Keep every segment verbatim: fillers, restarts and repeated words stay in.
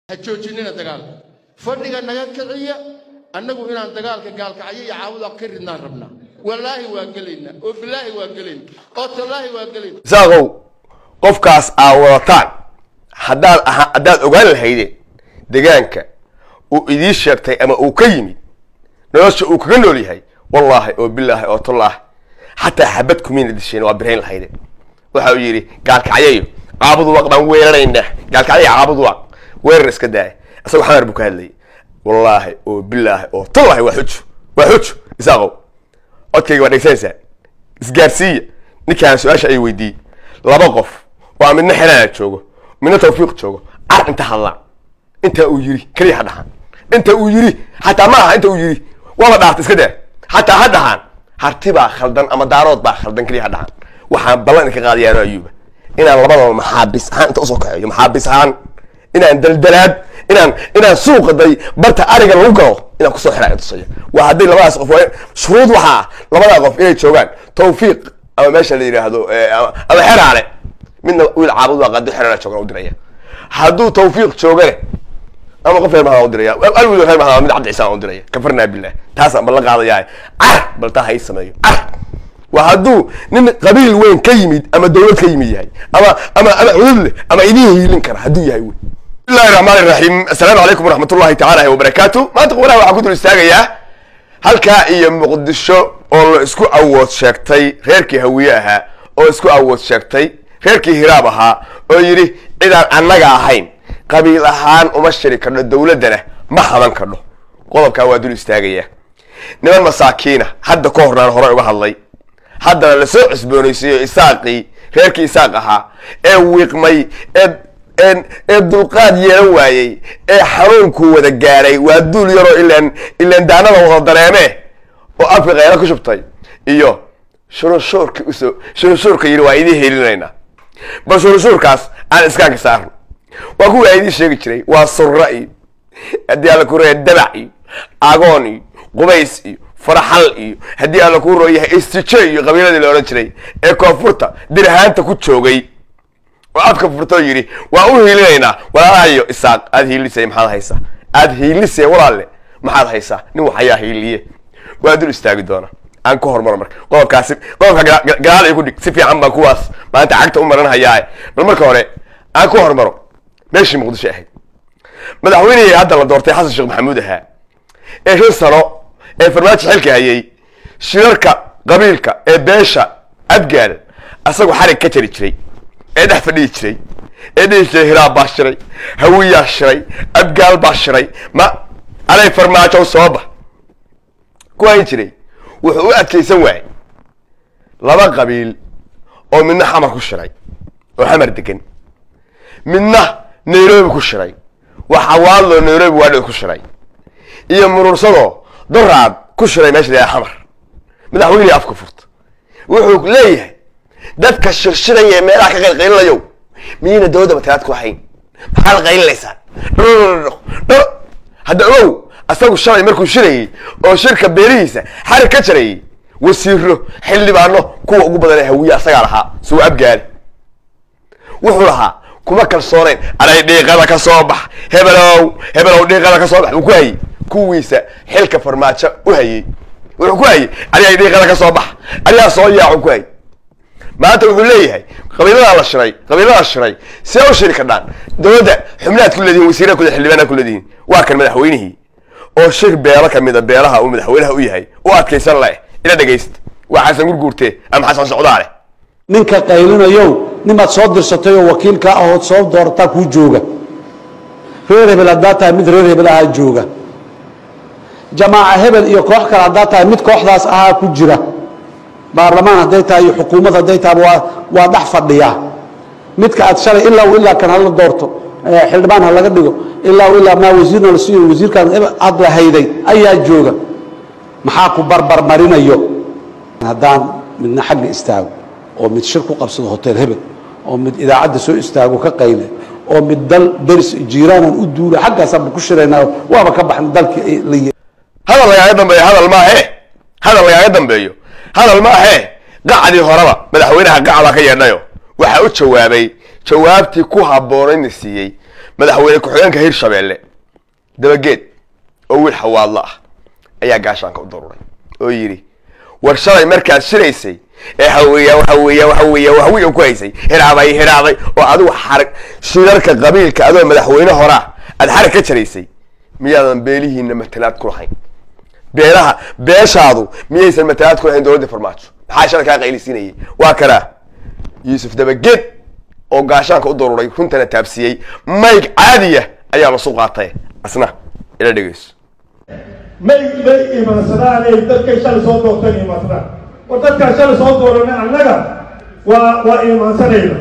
حجوجيننا دجال فردنا نجات كذية أنكو هنا دجال كقال كعية يعاود أكرنا ربنا والله واقلين وبالله واقلين قط الله واقلين زاغو قفكاس أورطان حداد حداد أقول هيدي دجانك وإديش شرتي أما أوكيمي ناس أوكينو لي هاي والله وبالله وطلع حتى حبتكم مين الدشين وابرين الهيدي وحاولي قال كعية عابد وقت ويرينا قال كعية عابد وقت ويرس كده أسوي حمر بكالي والله وبالله وطلع وحج وحج زاغو أوكي وانا يسنسى إسقارسية نكان سؤال شيء ويدي لا بقف وعملنا حنان تشوجو من توفيق تشوجو عارف أنت هلا أنت أويري كلي حدها أنت أويري حتى ما أنت أويري والله بعرف كده حتى هدهان هرتبا خلدان أما دارات با خلدان كلي حدهان وحن بلانك غادي يا أيوب إن الله بدل محابس هان تقصك يوم محابس هان إن عند الدلاد إن إن سوق ضي برت أرجع لوجو إن كسر حرائق تصير وهذي لما أسقف شروط وحى لما أقف إيه شوغان توفيق أو ماشي اللي هذا أو حر عليه من ويل عارض وقد حر شوغان ودرية هذا توفيق شوغان أما قفل ما هو درية قالوا له ما هو من عبد عيسى ودرية كفرنا بالله تاسع بلغ هذا جاي عر بلتها هي السماء عر وهذو نم قبيل وين كيميد أما الدولة كيميد هاي أما أما أما عدل أما إيديه يلنكر هدو هاي بسم الله الرحمن الرحيم السلام عليكم ورحمة الله تعالى وبركاته ما تقولها وعكودوا الاستاغية هالكا إيا مقدشو أو اسكو أوض شاكتي غيركي هوياها أو اسكو أوض شاكتي غيركي هرابها أو يري إذا أنك أحين قبيل أحان ومشتري كرنو الدولة دانا ما حمان كرنو قولوا كاوادوا الاستاغية نمان مساكينة حد كوهرنا الهراء وحالي حد لسوء اسبونيسيو إساقي غيركي إساقها إيه ويقمي إيه إن الدلقات ينوعي إيه حرونكو وذا جاري وهدول يرو إلا إلا دانا وغدرامه وأفق غيرك شبطي إيوه شنو شورك أسو شنو شورك ينوعي دي هيلينا بس شنو شوركاس أنا إسكاك سار وأقول عيدي شيء كذي وصرائي هدي على كورة الدبعي أغاني قبيسي فرحلي هدي على كورة يه استشي قبيلة الأورنجري إيه كوفرتا درهان تكوتشوجي وأبكر فرطيري وأقول هيلينا ولا أيو إساق هذه هيليسة محل هيسا هذه هيليسة ولا لا محل هيسا نو حياة هيلية وأدور استاجدونا أنكو هرمر مرك قام كاسب قام قال يقول لك سفي عم بكواس ما أنت عقت أمرنا هياي بالمرك هوري أنكو هرمر ماشي مقدس شاهد مدحوني هذا اللي دورتي حسن الشيخ محمود ها إيش الصلاة إيه فرمات حلك هيي شركة قبيلك إيه باشا أبجال أسقو حرك كتري تري إيه ده فدي شيء إيه ده شيء هراب باشري هوية شري أبقال باشري ما عليه فرماته وصوبه كوين شري وحوقات كي سوي لبا قبيل أو منه حمر كشري وحمر دكن منه نيروبي كشري وحوالله نيروبي وادو كشري إيه مرور صدو ضرب كشري ماشي يا حمر مدحويني أفكفرت وحوق ليه dadka shirshiraya meelaha ka qeylqeylayo miina dawladda matalaad ku hayn maxaa qeylaysan hada ow asagu shalay markuu shirayay oo shirka beerihiisa xarig ka jiray wasiiro xildhibaano kuwa ugu badan ee hawiya asaga lahaa soo abgaal wuxuu lahaa kuma kalsooneen aray dhiiqada ka soo bax hebelow hebelow dhiiqada ka soo bax uu ku hayay kuwiisa xilka farmaajo u hayay wuxuu ku hayay aray dhiiqada ka soo bax ayaa soo yaac ku hayay ما أنت وحول ليه قبيلة على الشري قبيلة على الشري سووا شركة دان دولة حملات كل دين وسيرة كل حلبنا كل دين واكل مدحوينه أو شرك بيرك من بيرها أو مدحوينها وياهي وأكل يسر الله إلى دقيست وحسن يقول قرتي أم حسن سعود عليه منك قايلون يوم نما تصدر ستيو وكيل كأهو تصدر تاكو جوجا غير بلاداتا مد غير بلا جوجا جماعة هبل يكوح كلاداتا مد كوح داس أها كجرا برلمان هديتها أي حكومة هديتها واضح فضيها متك أتشري إلا وإلا كان هلا دورته حلبان هلا قدقوا إلا وإلا ما وزيرنا للسير وزير كان أضل هيدي أي جوجا محاكو بربر مارينا يو هدان من حق استاغ ومن شركة قبص الهوتيل هبل ومن إذا عد سوء استاغ كقيلة ومن دل درس جيرانا ودول حقا سب كشرينا وابا كبح دلك لي هذا اللي يعدم بيه هذا الماء هي هذا اللي يعدم بيه هذا الماء هي قاعد يهربا مدحوينها قاعد كينايو waxa uu jawaabay jawaabtii ku haboonayn siiyay madaxweyne ku-xigeenka hirshabeelle dabageed oo wiil xawaadlo ah ayaa gaashaanka u daruuray oo yidhi war shalay markaad shiraysay ee haweeya waxa weeya waxa weeya wax weyn ku haysay hiraabay hiraaday oo adigu xarag shirarka qabiilka adoo madaxweyne hore aad xarag ka jaraysay miyaadan beelihiina matalaad ku lahayn beelaha beeshaadu miyaysan matalaad ku lahayn dowladda farmaajo maxaa shalay kaa qaylisiinayay waa karaa yuusuf dabageed oo gaashaanka u daruuray runtana taabsiyey mayg caadiya ayaa la soo qaatay asna ila dhegeyso may may imaansadaan ay dadkay shalay soo doorteen imaansadaan war dadkaa shalay soo dooranay annaga waa waa imaansanayna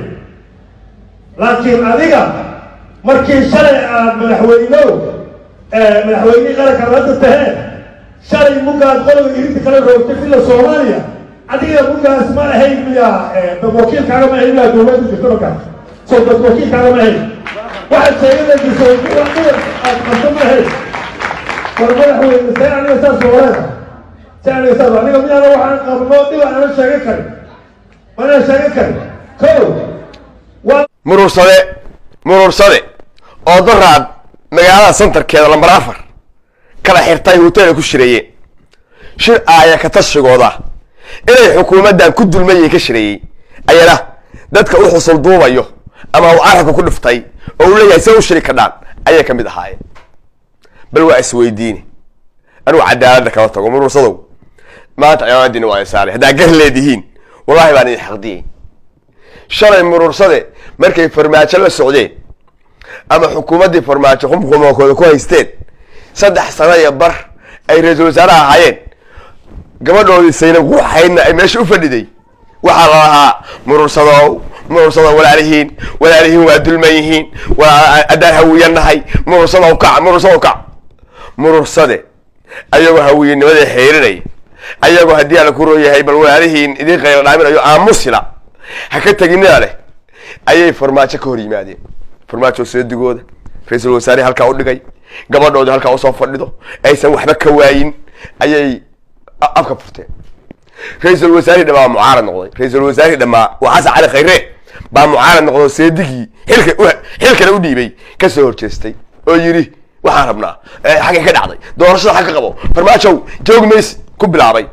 laakiin adiga markii shalay aad madaxweynow madaxweynihii qaranka hadda taheen shalay mugaad qologa irinta kala roogtay fila soomaaliya adiga mugaas ma ahayn miyaa wakiilkaaga ma ahayn miyaa dowladda jirta markaas soo dad wakiilkaaga ma ahayn waxaad sheeganaysa aad qabto ma ahayn war madaxweyne see aniga saas wareeda see aniga saas aniga miyaana waxaan qabno dhiba ana sheegan karin mana sheegan karin kow waa murursade murursade oo daraad magaalada centerkeeda lambar afar kala xirtay hotel ku shireeyeen shir aaya ka tashigooda inay xukuumaddan ku dulmayeen ka shireeyay ayana dadka u xusul duubayo ama uu aragga ku dhiftay oo uu leeyahay soo shiri ka dhaan ayay kamid ahaayeen bal waa isweydiin anu cadaalada kala tago murursadow maanta ayaan waa isaale hadaa gar leedihiin wallahi baan idin xaqdiyay shalay murursade markay farmaajo la socdeen ama xukuumaddii farmaajo xumxumookooda ku haysteen saddex sano iyo bar ay ra-iisul wasaare ahaayeen gabadhoodii saynab quuxaydna ay meesha u fadhiday waxaa la lahaa murursadow murursado walaalihiin walaalihiin waa dulman yihiin waa adaan hawiyanahay murursadow kac murursadow kac murursade ayagoo hawiyenimada xeerinaya ayagoo haddii ala ku rooyahay bal walaalihiin idiin qaylo dhaaminayo aamusila ha ka teginina leh ayay farmaajo ka hor yimaadeen farmaajo seedigooda ra-iisul wasaare halkaa u dhigay gabadhooda halkaa usoo fadhido aysan waxba ka waayin ayay afka furteen ra-iisul wasaarihii dhamaa mucaarad noqday ra-iisul wasaarihii dhamaa waa xasan cali khayre baa mucaarad noqdo seedigii xilka xilkana u dhiibay kasoo horjeestay oo yidhi waxaan rabnaa xaggay ka dhacday doorashada xag ka qabo farmaajow joog mays ku bilaabay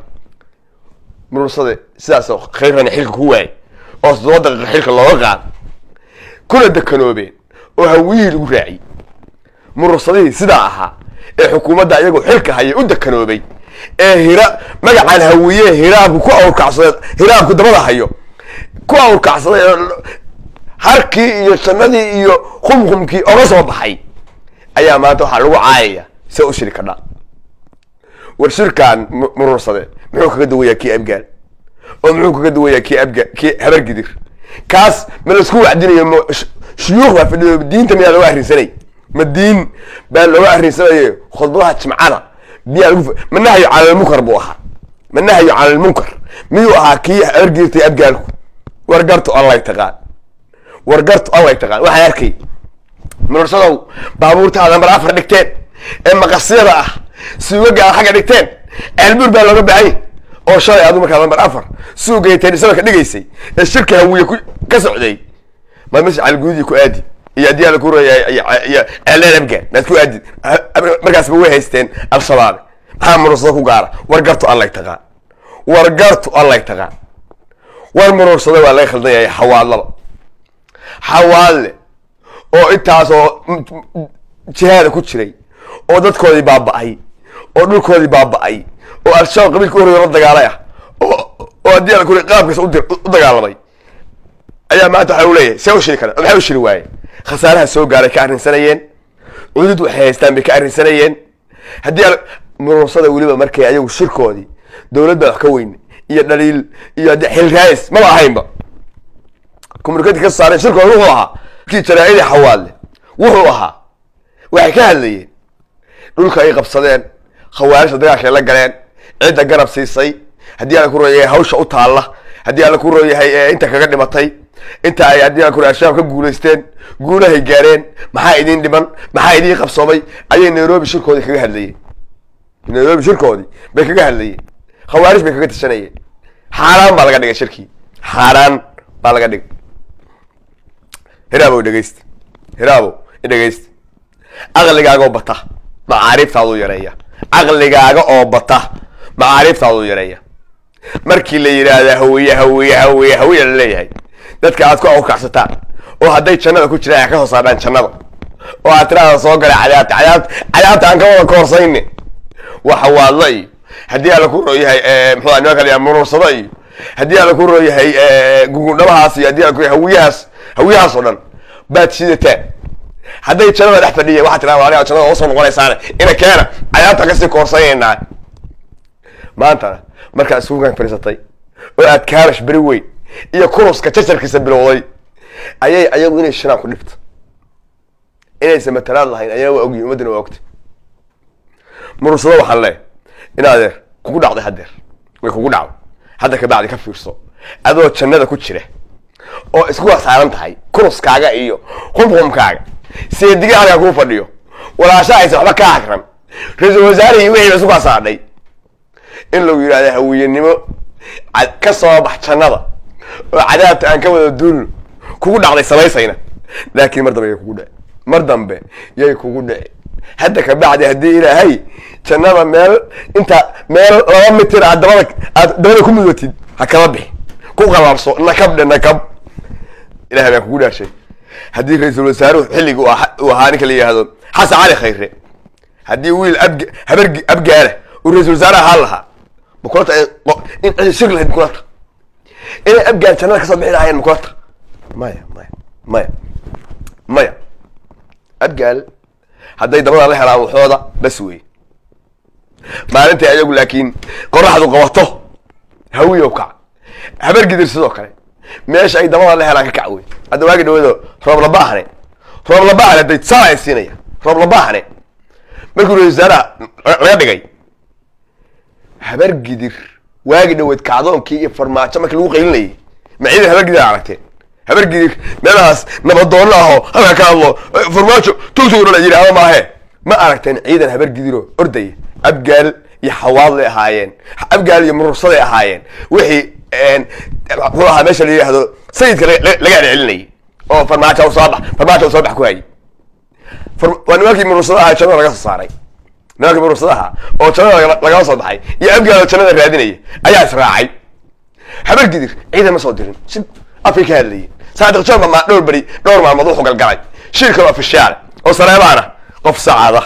murursade sidaasoo khayrana xilka ku waayay oo toddoba daqiiqa xilka looga qaado kuna dekanoobeen oo hawiyihii lagu raaciyey murursadihii sidaa ahaa ee xukuumadda iyagoo xilka hayay u dekanoobay ee hira magacaan hawiye hiraabku ku awrkacsaday hiraabku dabada hayo ku awrkacsaday harkii iyo jannadii iyo khumkhumkii oga soo baxay ayaa maanta waxaa lagu caayaya se u shiri kadhaa war shirkaan murursade muxuu kaga duwayaa kii abgaal oo muxuu kaga duwayaa kii abga kii habargidir kaas ma laisku wacdinayo shuyuukh baa fadhiyo diinta miyaa looga arrinsanay ma diin baa looga arrinsanaya khudbadaha jimcada miyaa lagu ma nahyo cala almunkar buu ahaa ma nahyo cala almunkar miyuu ahaa kii habargidirtay abgaalku war gartu allay taqaan war gartu allay taqaan waxaan arkay murursadow baabuurtaada mar afar dhigteen ee maqasyada ah suugagaa xagga dhigteen ceelbuur baa looga baxay oo shalay adu markaa mar afar suugay tenisada ka dhigaysay ee shirka hawiye ka socday ma meesha calguudii ku aadi iyo haddii ala ku reeyay iyo ceeleen abgaan maad ku aadi markaasba way haysteen al-shabaab maxaa murursado ku gaara war gartu allay taqaan war gartu allay taqaan war murursado waa laga khaldan yahay xawaalaba xawaalle oo intaasoo jihaada ku jiray oo dadkoodii baaba'ay oo dhulkoodii baaba'ay oo al-shabaab qabiilka u horreeya la dagaalay ah oo oo haddii ala kuri qaabkaas u dagaalamay ayaa maanta waxa u leeyahay see u shiri kara maxay u shiri waaye khasaaraha soo gaaray ka arrinsanayeen cudud waxay haystaan bay ka arrinsanayeen haddii al murursada weliba markay ayagu shirkoodii dowlad baa wax ka weyn iyo dhaliil iyo haddii xil raayis maba ahaynba communicati ka saareen shirkooda wuxuu ahaa kii jaraa'idii xawaalle wuxuu ahaa waxay ka hadlayeen dhulka ay qabsadeen khawaarijta dagaalkay la galeen cidda garab siisay haddii ala ku rooyahay hawsha u taalla haddii ala ku rooyahay inta kaga dhimatay inta ay haddii ala ku rooyahay al-shabaab ka guulaysteen guulahay gaareen maxaa idiin dhiman maxaa idiin qabsoomay ayay nairobi shirkoodii kaga hadlayeen nairobi shirkoodii bay kaga hadlayeen khawaarij bay kaga tashanayeen xaaraan baa laga dhigay shirkii xaaraan baa laga dhigay hiraabow dhegeysta hiraabow dhegaysta aqligaaga oo bata macaariiftaadu yareeya aqligaaga oo bata macaariiftaadu yareeya markii la yiraahdo hawiye hawiye hawiye hawiye la leeyahay dadka aad ku awkacsataan oo hadday jannada ku jiraan ka soo saaraan jannada oo aad tiraahdo soo galay cadaabta cadaabta cadaabta aan ka wada koorsayne waxa waadla iyo haddii alla ku rooyahay muxuu ahaa nimanka la murursada iyo haddii alla ku rooyahay gugundhabahaas iyo haddii alla ku hawiyahaas hawiyahaas oo dhan baad sidataan hadday jannada dhex fadhiya waxaad tiraahdaa aniga jannada oo soo noqonaysaane ina keena cadaabta kasii koorsayaynaa maanta markaad suugaan fadhiisatay oo aad kaarash beri weyn iyo kuruska jasarkiisa bilowday ayay ayagu inay shinaan ku dhibto inaysan matalaad lahayn ayana waa ogyihin ummaddana waa ogtay murursado waxaan leeyahay in adeer kugu dhacday haddeer way kugu dhacday hadda ka bacdi ka fiirso adoo jannada ku jira oo isku saaran tahay kuruskaaga iyo qumqumkaaga seediga halkaa kuu fadhiyo walaasha aysan waxba kaa akran ra-iisul wasaarihii wixii isku kasaadhay in lagu yidhahda hawiyenimo ka soo bax jannada oo cadaabta aan ka wada duulno kugu dhacday samaysayna laakiin mar dambe yay kugu dhici mar dambe yay kugu dhici hadda ka bacdi haddii ilaahay jannada meel inta meel laba mitir aad dabada aad dabada ku mudwatid ha kala bixi ku qalaabso nakab dhe nakab ilaahay baa kugu dhaashay haddii ra-iisul wasaaruhu xilliga uu ahaa ninka la yidhaahdo xasan cali khayre haddii wiil ab habar abgaala uu ra-iisul wasaare ahaan lahaa makulata in cidi shir lahayd makulata inay abgaal jannada kasoo bixi lahaayeen makulata maya maya maya maya abgaal hadday dabada la helaan waxooda bas wey maalintai ayagu laakiin qoraxdu qabato hawiyow kac habar gidir sidoo kale meesha ay dabada la helaan ka kac wey hadda waagi dhawado roob labaahne roob labaahne hadday saa ay siinaya roob labaahne markuu ra-isul wasaaraha laga dhigay habar gidir waagi dhaweed kacdoonkii iyo farmaajo markii lagu qaylinayay ma ciidan habar gidir aragteen habar gidir meelahaas nabadoonna ahoo halka ka hadlo farmaajo tugtugna la yidhaahdo maahe ma aragteen ciidan habar gidiro ordaya abgaal iyo xawaadlay ahaayeen abgaal iyo murursaday ahaayeen wixii muxuu ahaa meesha la yidhaahdo sayidka laga celcelinayay oo farmaajo u soo bax farmaajo u soo bax ku hayay waa nimankii murursadaha jannada laga soo saaray nimankii murursadaha oo jannada lagala soo baxay iyo abgaal oo jannada raadinaya ayaa israacay habar gidir ciidan ma soo dirin si afkay ka hadlayeen saadiq joorba ma dhowr beri dhowr maalmood wuxuu galgalay shir kale ofishaal oo sareebaana qof saacada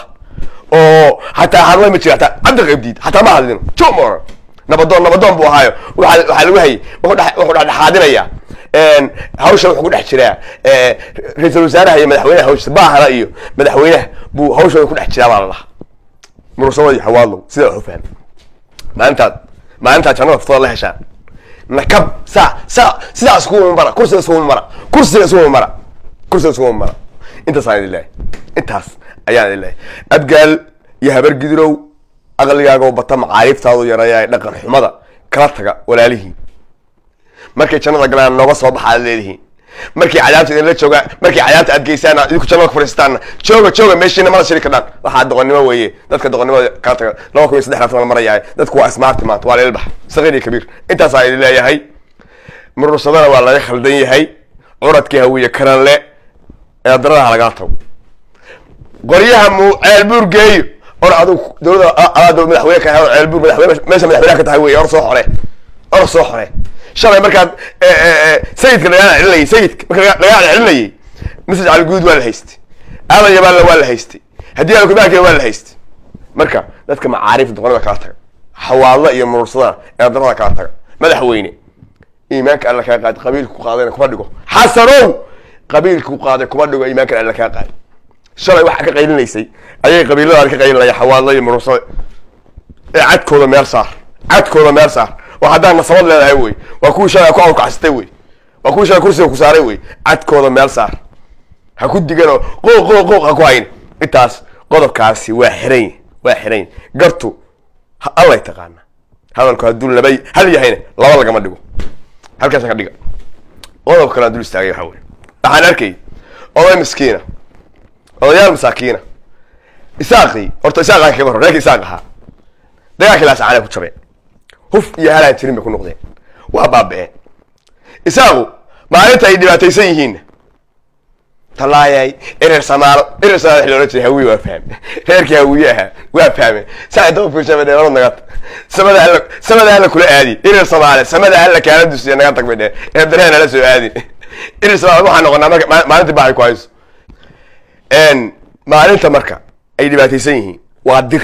oo hataa hadlay ma jira hataa cabdi qaybdiid hataa ma hadlino jumor nabadoon nabadoon buu ahaayo waxa waxa lagu hayay wuxuu dhex wuxuu dhexaadinaya een hawsha wuxuu ku dhex jiraa ee ra-iisul wasaaraha iyo madaxweynaha hawsha baahana iyo madaxweynaha buu hawsha ku dhex jiraa baa la murursada xawaalo sida uu fahmay maalinta maalinta jannada fadlan la heshaan nakab sa sa sida isku mara kursiga isku mara kursiga isku mara kursiga isku mara inta saayid ilaahay intaas ayaan ilaahay abgaal iyo habar gidirow aqligaaga oo bata macaariiftaadu yareeyay dhaqan xumada kala taga walaalihiin markay jannada galaan nooga soo baxaa leedihiin markii cadaabta idin la jooga markii cadaabta aad geysaan idinku jannada ku fariistaan jooga jooga meeshiina mala shiri kadhaan waxaa doqonnimo weeye dadka doqonnimada kala taga laba kun iyo saddex laatan la marayahay dadku waa smart maanta waa leelbax saqiir iyo kabiir intaas ayaan leeyahay murursadana waa laga khaldan yahay curadkii hawiye karanle ee daradaha lagala tago qoryaha mu ceelbuur geeyo or adug dowladda aad madaxweyne ka helo ceelbuur madaxweyne meesha madaxweynaha ka tahay weeye or soo xore or soo xore shalay markaad sayidka lagaa celinayay sayidka marka lagaa celinayay masaj cali guud waa la haystay aadan yabaalla waa la haystay haddii aan kubaanka waa la haystay marka dadka macaariif doqonada kala taga xawaalo iyo murursada ee darada kala taga madaxweyne iimaanka alla kaa qaad qabiilku qaadayna kuma dhigo xasanow qabiilku qaaday kuma dhigo iimaanka alla kaa qaad shalay waxa ka qaylinaysay ayay qabiilada ka qaylinaya xawaalo iyo murursada ee cadkooda meel saar cadkooda meel saar وحدان نصبت لها هوي وكل شيء أكو أوك عستوي وكل شيء كرسي وكساري وي عدكو ميل صار هكود ديجانو قو قو قو أكو عين إتاس قدر كاسي واحرين واحرين قرتو الله يتقانا هذا الكهدول لبي هل يهينه لا والله كمان ديجو هل كاسك ديجا قدر كلا دول استعجي حول أحنا أركي الله مسكينة الله يا مساكينة إساقي أرتو إساقي كبر لكن إساقها ده كلاس على كتشبه هف يا هلا تريم بكون نقدين وأبابه إساقو ما أنت يدي باتيسين talaayay erer samaalo erer samaalo loo jeeday hawi waa fahmay reerkii hawiyaha waa fahmay saacado fiirshabay dheer naga samada alla samada alla kula aadi erer samaalo samada alla kaala dusiya naga tag bidhe ee dareena la soo aadi erer samaalo waxa noqonaa marka maalinta baa ku hayso en maalinta marka ay dhibaataysan yihiin waa dir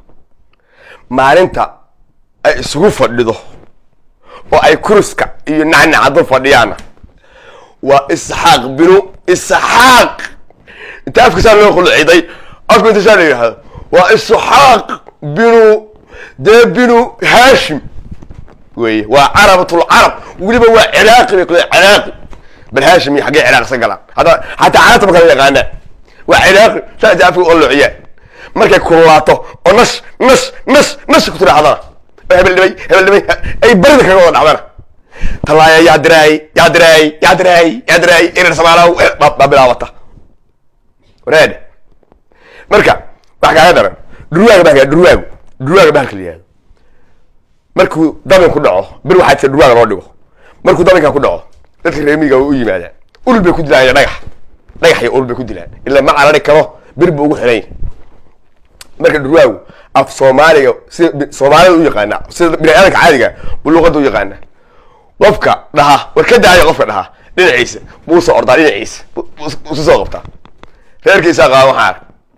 maalinta ay isugu fadhido oo ay kuruska iyo nacnacado fadhiyaan waa isxaaq binu isxaaq inta afka saan loo qulciday afka inta saan yiraahdo waa isxaaq binu de binu hashim way waa arabatul arab waliba waa ciraaqi bay kula ciraaqi bal hashim xaqi ciraaq sagala hada hatta carabta kala yaqaana waa ciraaqi saad afka oo luciya markay kulaato oo nas nas nas nas ku tiraahdo hebel dhibay hebel dhibay ay barida kaga wada dhacdana talaaya yaa diray yaa diray yaa diray yaa diray erer samaalow ba bilaawata wareed marka wax kaaga daran duruwaaga baa duruwaaga duruwaaga baa kaliya markuu dabin ku dhaco bir waxa tii duruwaaga loo dhigo markuu dabinka ku dhaco dadka reemiga u yimaadaan ul bay ku dilaan dhagax dhagax iyo ul bay ku dilaan illa ma carari karo bir buu ugu xiray marka duruwaagu af Soomaaliga si Soomaaliga u yaqaan sida bini'aadamka caadiga uu luqada u yaqaan qofka dhaha war ka daayo qofka dhaha dhinaciisa buu soo ordaa dhinaciisa buu soo qabtaa reerkiisa qaado xaar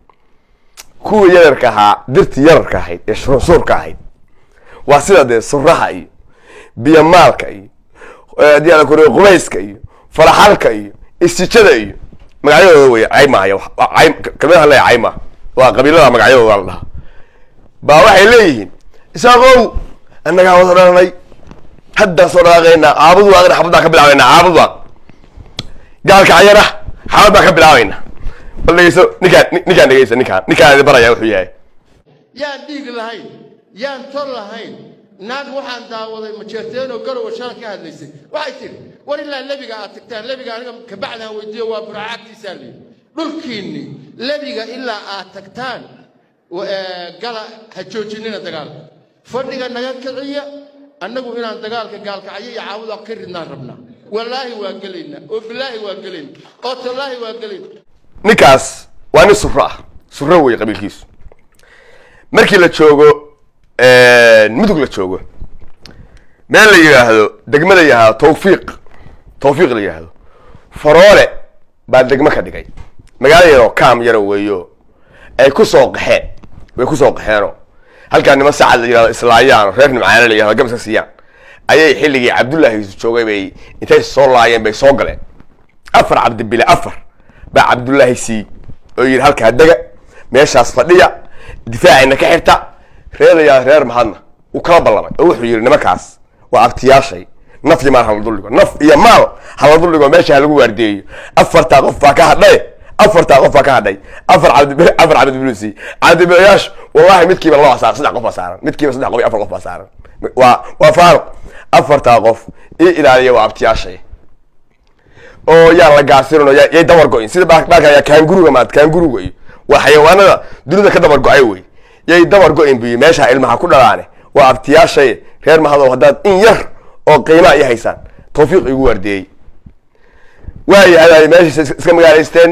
kuwa yararka ahaa dirti yararka ahayd ee shuruurka ahayd waa sida de suraha iyo biyo maalka iyo hadii la koriyo qubayska iyo faraxalka iyo istijada iyo magacyadooda way ay maayo ay kamida la ay ma waa qabiilada magacyadooda la dhaha baa waxay leeyihiin isaaqow annaga wada dhalanay hadda soo dhaaqayna aabudu waa xabada ka bilaawayna aabudu gaalka ayana xabada ka bilaawayna wallayso ninka ninka dhageysa ninka ninka baraya wuxuu yahay yaan dhiig lahayn yaan tor lahayn naag waxaan daawaday ma jeerteen oo garow shal ka hadlaysay waxay tiri war ilaa labiga aad tagtaan labiga aniga ka bacdan weydiyo waa burcaagtiisa leey dhulkiini labiga ilaa aad tagtaan gala ha joojinina dagaalka fadhiga naga kiciya annagu inaan dagaalka gaalkacyo iyo caawada ka ridnaan rabnaa wallaahi waa gelayna oo bilaahi waa gelayna oo tallaahi waa gelayna ninkaas waa nin surra ah surra way qabiilkiisu markii la joogo mudug la joogo meel la yiraahdo degmada yahaa tawfiiq tawfiiq la yiraahdo faroole baa degmo ka dhigay magaalada yaro kaam yaro weeyo ay ku soo qaxeen way ku soo qaxeeno halka nima saacad la yiraahdo islaayaan reer nimcaana la yiraahdo gamsa siiyaan ayay xilligii Cabdullaahi joogay bay intay soo laayeen bay soo galeen afar cabdi bila afar ba Cabdullaahi si oo yiri halka daga meeshaas fadhiya difaacina ka xirta reer ya reer mahadna u kala ballamay oo wuxuu yiri nimankaas waa abtiyaashay naf iyo maal hal duligo naf iyo maal hal duligo meesha lagu waardeeyo afarta qof baa ka hadhay afarta qof baa ka hadhay afar cabdi afar cabdi bilusi cabdi bilayash wallahi midkiiba loo asaar saddex qof asaaran midkiiba saddex qof afar qof asaaran waa waa faaruq afarta qof ee ilaaliya waa abtiyaashay oo yaa la gaasirno yaa dabar go'in sida baalka yaa kanguruga maad kanguruga iyo waa xayawaanada dunida ka dabar go'ay way yay dabar go'in bi meesha ilmaha ku dhalaane waa abtiyaashay reer mahado hadaad in yar oo qiimo ay haysan tawfiiq igu wardeeyay way hadaay meesha iska magaaleysteen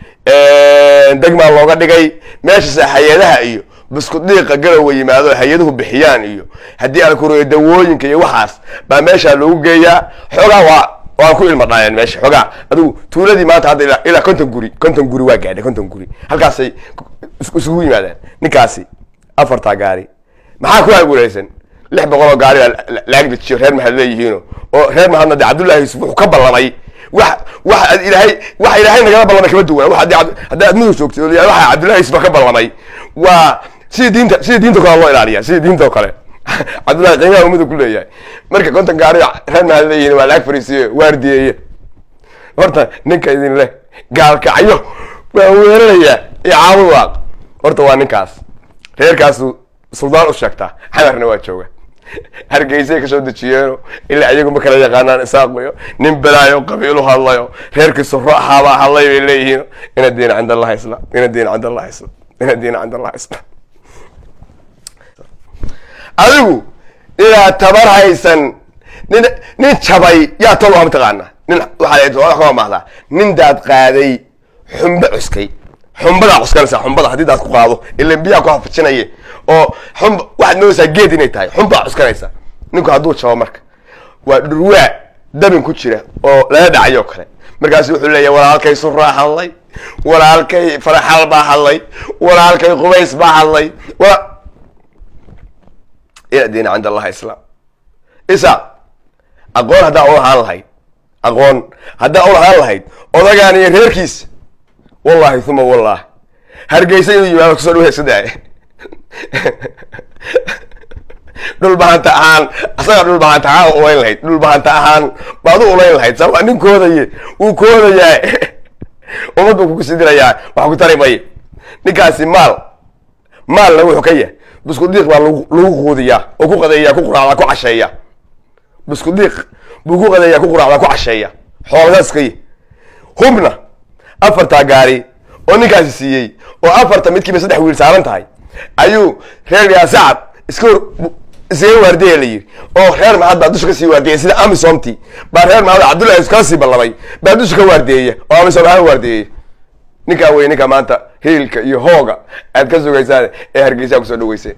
ee degma looga dhigay meesha hay'adaha iyo biskud dhiiqa galow yimaado hay'aduhu bixiyaan iyo hadii aan ku reeyo dawooyinka iyo waxaas ba meesha lagu geeyaa xogaa waa waan ku ilma dhaayeen meesha xogaa adigu tuuladii maanta hadda ila ila konton guri konton guri waa gaadhay konton guri halkaas ay isugu yimaadeen ninkaasi afarta gaari maxaa ku aaguraysan lix boqol oo gaari laagdi jiyo reer mahad leeyihiin oo reer mahadna Cabdullaahi wuxuu ka ballamay wax wax ilaahay wax ilaahay naga ballamay kama duwan wax hadda aad mudug joogtay waxa Cabdullaahi isba ka ballamay waa si diinta si diinta kale loo ilaaliya si diinta kale Cabdullaahi qiimaha mudug ku leeyahay marka konton gaari reer mahad leeyihiin waa laag fariisiyo waardiyeeye horta ninka idin leh gaalkacyo waa weeraraya iyo caawad horta waa ninkaas reerkaas suldaan u sheegta xamarna waa jooga hargeysa ka soo dajiyeen ilaa ayagu ma kala yaqaanaan isaaqayo nin balaayo qabiilo hadlayo reerkiisu raaxaba hadlay leeyihiin ina diin cinda Allah isla ina diin cinda Allah isla ina diin cinda Allah isla adigu ila tabar haysan nin nin jabay yaa tolo am taqaana nin waxa ay wax ka maahda nin daad qaaday xumba cuskay xumbada cuskanaysa xumbada hadii daad ku qaado ilaa biya ku hafjinaye oo xumba waxaad noosaa geed inay tahay xumba cuskanaysa ninku hadduu jabo marka waa dhurwaa dabin ku jira oo laga dhacayo kale markaas wuxuu leeyahay walaalkay surraa hadlay walaalkay faraxal baa hadlay walaalkay qubays baa hadlay wa ila diin عند الله اسلام isa aqoon hadaa oo ahaan lahayd aqoon hadaa oo ahaan lahayd odagaan iyo reerkiis wallahi thumma wallahi hargeysa iyo yimaado kusoo dhaweysadaay dul baanta ahaan asaga dul baanta ahaan oo weyn lahayd dul baanta ahaan baadu u leeyahay lahayd sabab nin koodaye uu koodayaa umadu ku sidirayaa wax ku tarimay ninkaasi maal maal lagu xukaya bisku diiq baa lagu qoodiyaa oo ku qadeeyaa ku quraacda ku casheeya bisku diiq buu ku qadeeyaa ku quraacda ku casheeya xoolaskay hubna afarta gaari oo ninkaasi siiyay oo afarta midkiiba saddex wiil saaran tahay ayuu reer yaa sacad isku isii waardiye la yiri oo reer ma hadda dusha ka sii waardiye sida amisomti baa reer ma Abdullahi iska sii balabay baa dusha ka waardiye oo amisom aan waardiye ninka weey ninka maanta hilka iyo hooga aad ka sugaysaan ee hargeysa ku soo dhaweysay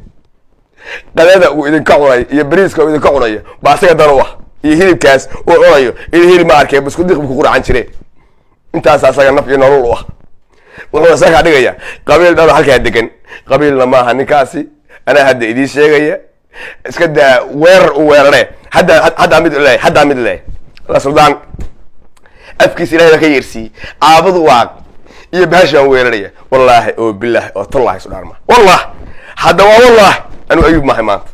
qadada uu idin ka cunay iyo bariiska uu idin ka cunay baa asaga daro wax iyo hilibkaas uu cunayo in hilib ma arkay bisku diiq ku quraan jiray intaas asaga naf iyo nolol wax wuxuu asaga dhigaya qabiil dad halka degan qabiilna ma aha ninkaasi ana hadda idin sheegaya iska daa weer u weerare hadda hadda mid ilaa hadda mid ilaa la suldaan afkiis ilaahay ka yeersi aabadu waa iyo baashan weeraraya wallahi oo billahi oo tallahi sudaarma wallahi hadda waa wallahi anu ayub ma maanta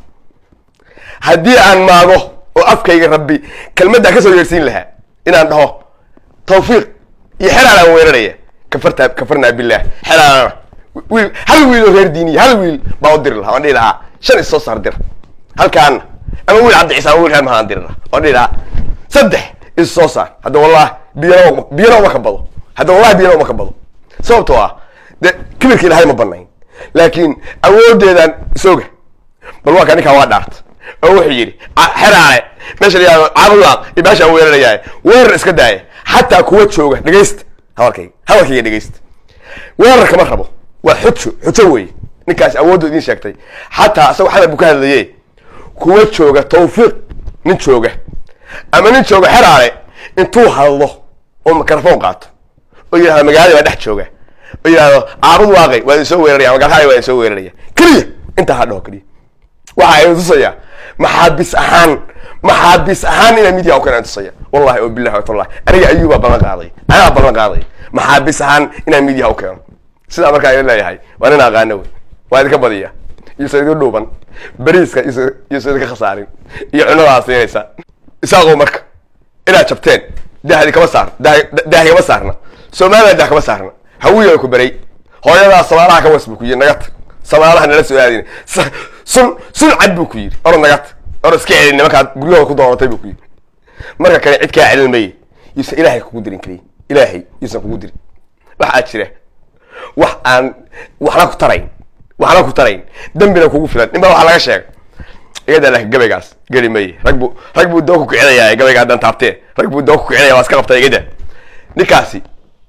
hadii aan maago oo afkayga rabbi kelmadda ka soo yeersin lahaa inaan dhaho tawfiiq iyo xiraan weeraraya kafarta kafarna billahi xiraan wiil hal wiil reer diini hal wiil baa dir lahaa aan dhiraa shan soo saar dir halkaan ama wiil cabdi ciise wiil reer mahaan dirna aan dhiraa saddex is soo saar hadda wallahi biyo biyo ma ka bado hadda wallahi biyo ma ka bado sababtoo ah de kibirkii ilaahay ma banayn laakiin awoodeedan sooga bal waa kanika waa dhaart oo wuxuu yiri xiraale meesha la yiraahdo caabudwaaq ibasha weerarayay weerar iska daay hatta kuwa jooga dhageysta hadalkay hadalkay dhageysta weerar kama rabo waa xujo xujo weey ninkaas awood idin sheegtay hatta asoo xalad buu ka hadlayay kuwa jooga tawfiiq nin jooga ama nin jooga xiraale intuu hadlo oo mikrofon qaato oo yiraahdo magaalada dhex jooga oo yiraahdo caabud waaqay waa soo weeraraya magaalada waa soo weeraraya kaliya inta hadho kaliya waxa ay tusaya maxabis ahaan maxabis ahaan ina media oo kana tusaya wallahi oo billahi wa taala aniga ayuba balan qaaday ana balan qaaday maxabis ahaan ina media oo kana sida marka ay leeyahay waan ina aqaano waa idinka badiya iyo sayid dhuuban bariiska iyo sayid ka khasaarin iyo cunada siinaysa isaaqo marka ila jabteen daahdi kama saar daahdi kama saarna Soomaaliya daahdi kama saarna hawiyo ku baray hooyada Soomaaliya ka wasbu ku yinagat Soomaaliya nala soo aadin sun sun abbu ku yiri or nagat or iska celin nimanka guryaha ku doonatay buu ku yiri marka kale cid ka cilmay yisa ilaahay ku dirin kaliya ilaahay yisa ku dirin waxa jira wax aan waxna ku tarayn waxna ku tarayn dambina kugu filan nima waxa laga sheegay iyada la gabaygaas galimay ragbu ragbu doo ku kicinayaa gabayga dan taabtee ragbu doo ku kicinayaa waska qabtay iyada nikaasi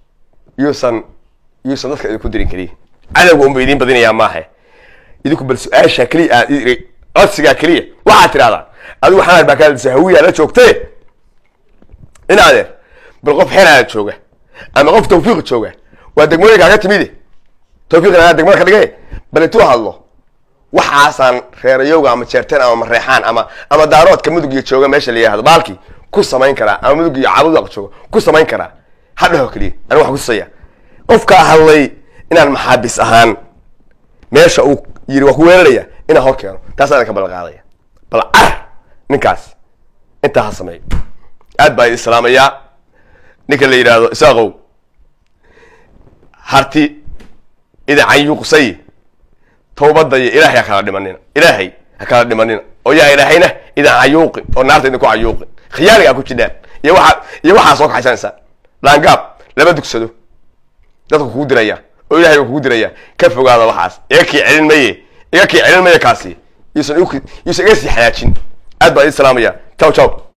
yuusan yuusan dadka ku dirin kaliya adagu um idin badinaya maaha idinku bal su'aasha kaliya codsiga kaliya waxa tiraada adigu waxaan baa ka hawiya la joogtay inaade bal qof xiraan jooga ama qof tawfiiq jooga waa degmooyinka ka timide tawfiiqna degmada ka dhigay bal intuu hadlo waxaasan reerayowga ama jeerteen ama mareexaan ama ama daaroodka mudug iyo jooga meesha la yiraahdo baalki ku samayn kara ama mudug iyo caabud jooga ku samayn kara hadho kaliya ana wax ku sayay qofka hadlay inaan maxabis ahaan meesha uu yiri wax weeraraya ina hor keeno taas aan ka balqaadaya bal ar ninkaas inta ha sameey aad baa islaamaya ninka la yiraahdo isaaqow harti ida ayuqsay توبة إلهي أكلا دمانينا إلهي أكلا دمانينا ويا إلهينا إذا عيوقي أو نارت إنكو عيوقي خيالي أكو كده يوحى يوحى صوك حسان سا لانقاب لما تكسدو لا تكو دريا وإلهي يكو دريا كيف قال الله حاس يكي علمي يكي علمي كاسي يسن يكي يسن يسي حياتين أدبا السلامية تشاو تشاو